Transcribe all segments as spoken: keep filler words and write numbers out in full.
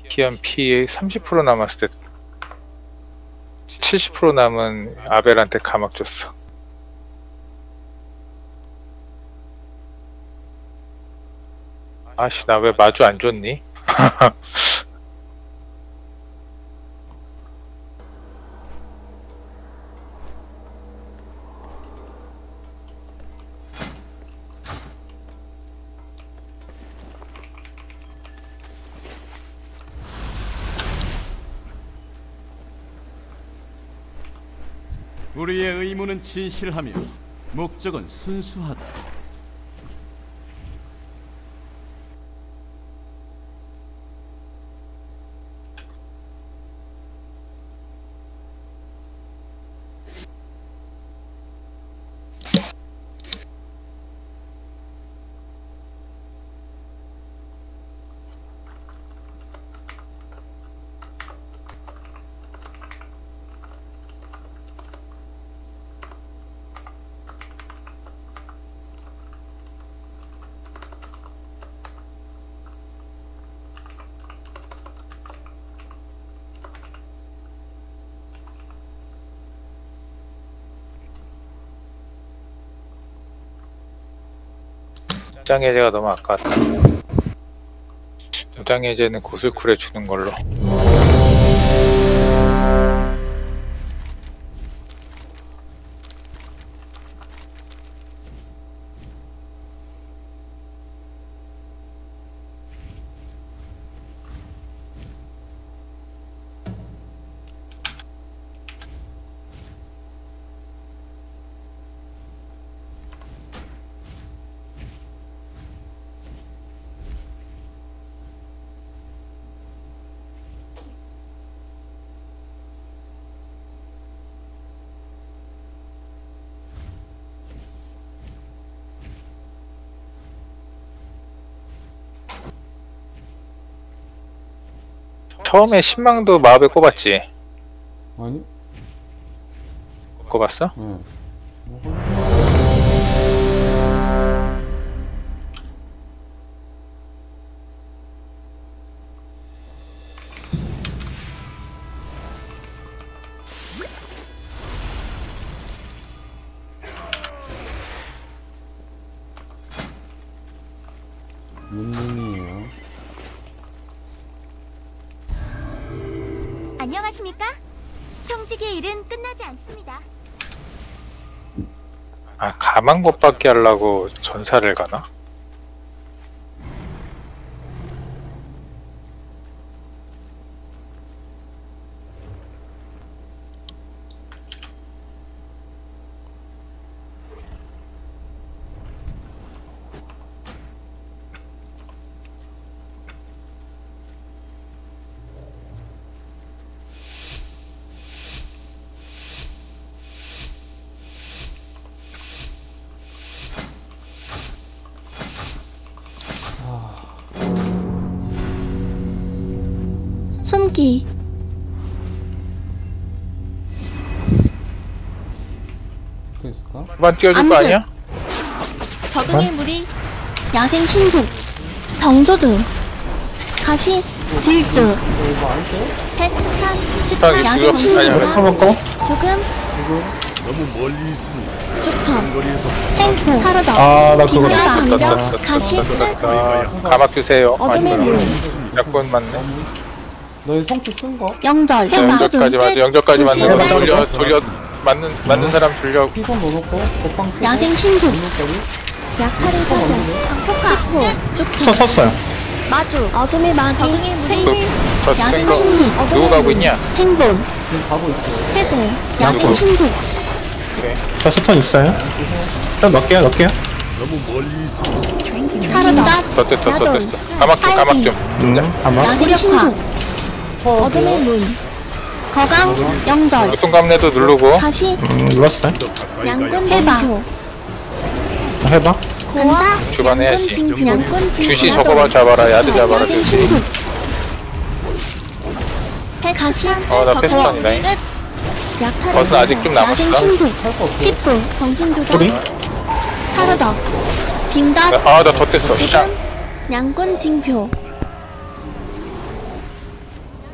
기한 피 삼십 퍼센트 남았을 때 칠십 퍼센트 남은 아벨한테 가막 줬어. 아씨, 나 왜 마주 안 줬니? 우리의 의무는 진실하며 목적은 순수하다. 무장해제가 너무 아까웠다. 무장해제는 고술쿨에 주는 걸로. 처음에 신망도 마법에 꼽았지? 아니? 꼽았어? 응. 문문이에요. 안녕하십니까? 청지기의 일은 끝나지 않습니다. 아, 가망 못 받게 하려고 전사를 가나? 숨기. 그랬을까? 그만 띄워줄 거 암수. 아니야? 적응의 무리. 야생 신속. 정조주. 가시. 질주. 이거 안 써? 패트탄. 딱 습한 이거 야생 아니야. 신속. 먹고? 죽음. 너무 멀리 있으니 죽천. 거리에서 탱포. 타르더. 아, 나 그거 기사가 반격. 떴다, 가시. 떴다, 떴다. 가막 주세요. 어둠의 많이 물. 약분 맞네. 너희 성취 쓴 거? 영절. 자, 영절까지 맞아. 영절까지 맞는 거 주시. 돌려 돌려 맞는 맞는 사람 돌려. 피선 넣어놓고, 곱방 피선. 야생 신속. 넣어놓고. 약탈의 사격. 폭파. 죽천. 서 섰어요. 마주. 어둠의 마귀. 적응의 무리. 저 야생 생거 신속. 누구 가고 있냐? 생본. 지금 가고 있어요. 해제. 야생 양꾼. 신속. 그래. 저 스톤 있어요. 좀 넣을게요, 넣을게요. 너무 멀리 있으니 타르더. 더 됐어, 더 됐어. 가막 좀, 가막 좀. 음, 아마. 야생 신속. 어둠의 문. 거강. 영절. 교통감내도 누르고. 다시. 음, 눌렀어요. 양꾼 해봐. 해봐. 고아. 주반 해야지. 양꾼 징. 주시 저거만 잡아라. 야드 잡아라. 야생 주시. 신속. 패 가시. 어, 나 패스턴이다. 약탈의 버스 아직 좀 남았어. 야생 신속. 피부. 정신조작. 소리? 타르더. 빙각. 아, 나 더 뗐어. 샹. 양꾼 징표.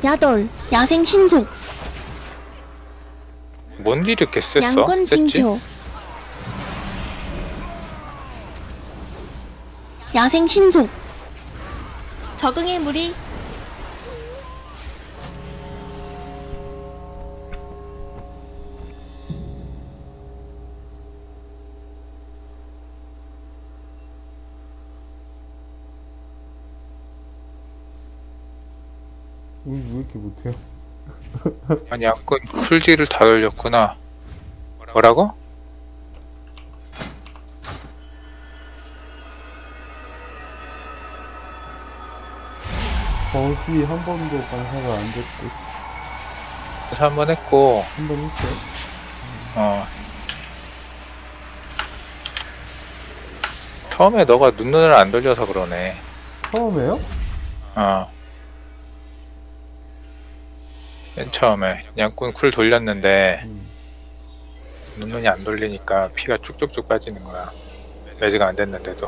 야돌. 야생 신속. 뭔 일이 이렇게 셌어? 양권 셌지? 징표. 야생 신속. 적응의 무리. 왜, 왜 이렇게 못해요? 아니 양꾼 쿨딜을 다 돌렸구나. 뭐라고? 버시 한 번도 반사가 안 됐고, 그래서 한 번 했고 한 번 했어요? 어 처음에 너가 눈눈을 안 돌려서 그러네. 처음에요? 어. 맨 처음에 양꾼 쿨 돌렸는데 음. 눈눈이 안 돌리니까 피가 쭉쭉쭉 빠지는 거야. 매지가 안 됐는데도.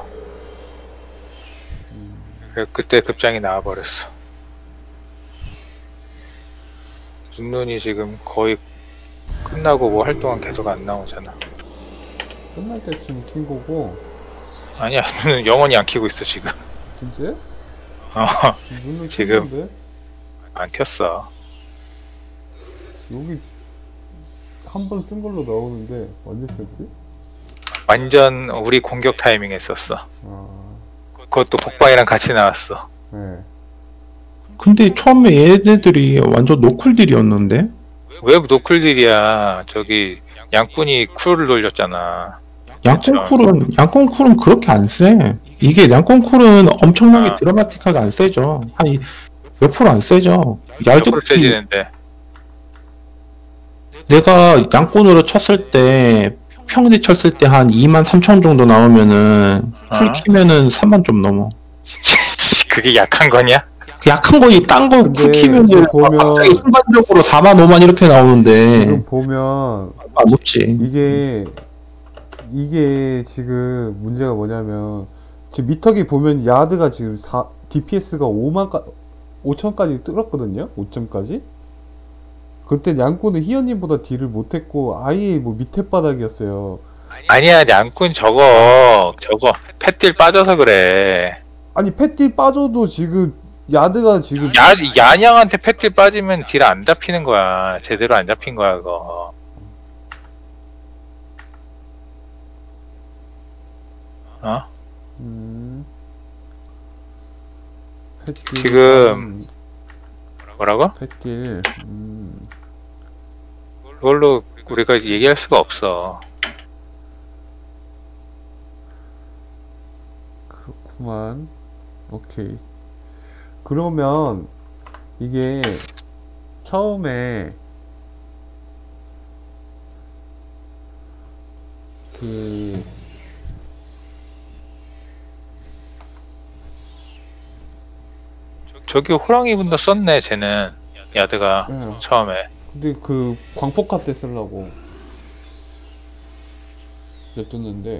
음. 그래서 그때 급장이 나와버렸어. 눈눈이 지금 거의 끝나고 뭐 할 동안 계속 안 나오잖아. 끝날 때쯤 킨 거고, 아니야, 눈은 영원히 안 켜고 있어 지금. 진짜? 어, 눈을 지금. 켰는데? 안 켰어. 여기 한 번 쓴 걸로 나오는데 언제 썼지? 완전 우리 공격 타이밍에 썼어. 아, 그것도 복방이랑 같이 나왔어. 네. 근데 처음에 얘네들이 완전 노쿨딜이었는데? 왜 노쿨딜이야? 저기 양꾼이 쿨을 돌렸잖아. 양콘 그쵸. 쿨은, 양콘 쿨은 그렇게 안 세. 이게 양콘 쿨은 엄청나게 아. 드라마틱하게 안 세죠. 한 몇 프로 안 세죠. 옆으로 얄득히 세지는데. 내가 양콘으로 쳤을 때, 평일에 쳤을 때 한 이만 삼천 정도 나오면은, 쿨 어? 키면은 삼만 좀 넘어. 그게 약한 거냐? 그 약한 거지, 딴 거 근데 쿨 키면은 지금 보면- 갑자기 순간적으로 사만, 오만 이렇게 나오는데, 지금 보면 아, 높지. 이게 이게 지금 문제가 뭐냐면 지금 미터기 보면 야드가 지금 사, 디피에스가 오만까 오천까지 뚫었거든요. 오 점까지. 그때 양꾼은 희연님보다 딜을 못했고 아예 뭐 밑에 바닥이었어요. 아니야, 양꾼 저거 저거 팻딜 빠져서 그래. 아니 패티 빠져도 지금 야드가 지금 야 야냥한테 팻딜 빠지면 딜 안 잡히는 거야. 제대로 안 잡힌 거야 그거. 어? 음, 패티 지금- 뭐라고? 패티 음, 그걸로 우리가 얘기할 수가 없어. 그렇구만. 오케이. 그러면 이게 처음에 그 저기 호랑이 분도 썼네 쟤는. 야드가 예, 처음에. 근데 그 광폭화 때 쓰려고 냅뒀는데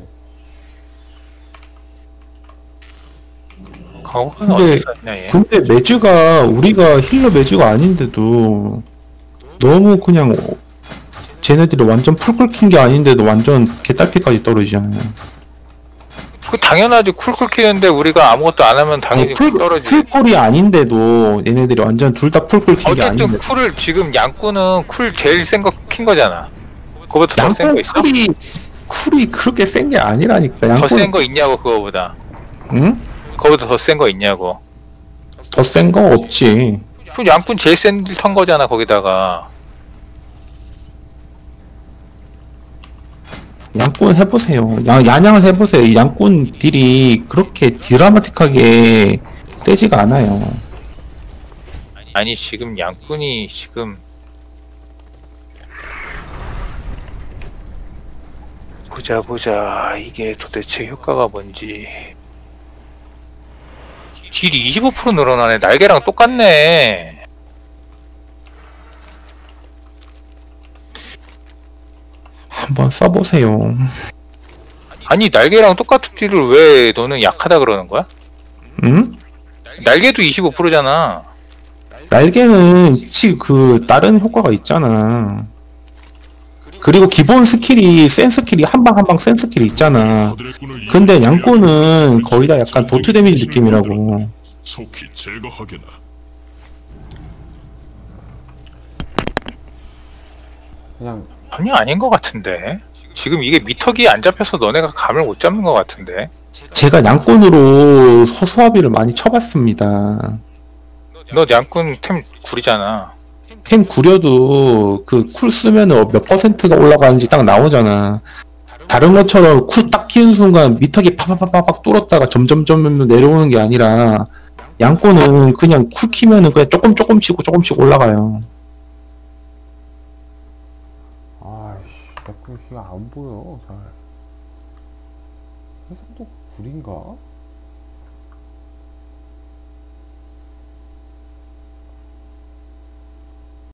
강호는 근데- 어디 썼냐 얘. 근데 매즈가, 우리가 힐러 매즈가 아닌데도, 너무 그냥, 쟤네들이 완전 풀쿨 킨 게 아닌데도 완전 개딸피까지 떨어지잖아요. 그 당연하지. 쿨쿨 키는데 우리가 아무것도 안 하면 당연히 풀, 떨어지지. 풀쿨이 아닌데도 얘네들이 완전 둘 다 풀쿨 킨 게 어쨌든 아닌데. 쿨을 지금 양꾼은 쿨 제일 센 거 킨 거잖아. 그거보다 더 센 양꾼 거 있어? 쿨이 쿨이 그렇게 센 게 아니라니까. 더 양꾼, 센 거 있냐고 그거보다. 응? 그거보다 더 센 거 있냐고. 더 센 거 없지. 그 양꾼 제일 센턴 거잖아 거기다가. 양꾼 해보세요. 양, 양양을 해보세요. 이 양꾼 딜이 그렇게 드라마틱하게 세지가 않아요. 아니 지금 양꾼이 지금 보자 보자 이게 도대체 효과가 뭔지. 딜이 이십오 퍼센트 늘어나네. 날개랑 똑같네. 한번 써보세요. 아니 날개랑 똑같은 딜을 왜 너는 약하다 그러는 거야? 응? 날개도 이십오 퍼센트잖아. 날개는 치 그 다른 효과가 있잖아. 그리고 기본 스킬이 센 스킬이 한 방 한 방 센 스킬이 있잖아. 근데 양꼬는 거의 다 약간 도트 데미지 느낌이라고. 속히 제거하게나. 그냥 전혀 아닌 것 같은데. 지금 이게 미터기에 안 잡혀서 너네가 감을 못 잡는 것 같은데. 제가 양꾼으로 허수아비를 많이 쳐봤습니다. 너 양꾼 템 구리잖아. 템 구려도 그 쿨 쓰면은 몇 퍼센트가 올라가는지 딱 나오잖아. 다른 것처럼 쿨 딱 키는 순간 미터기 파파파팍 뚫었다가 점점점 내려오는 게 아니라 양꾼은 그냥 쿨 키면은 그냥 조금 조금씩 조금씩 올라가요. 아이씨 자꾸 시가 안 보여 잘. 해상도 구린가?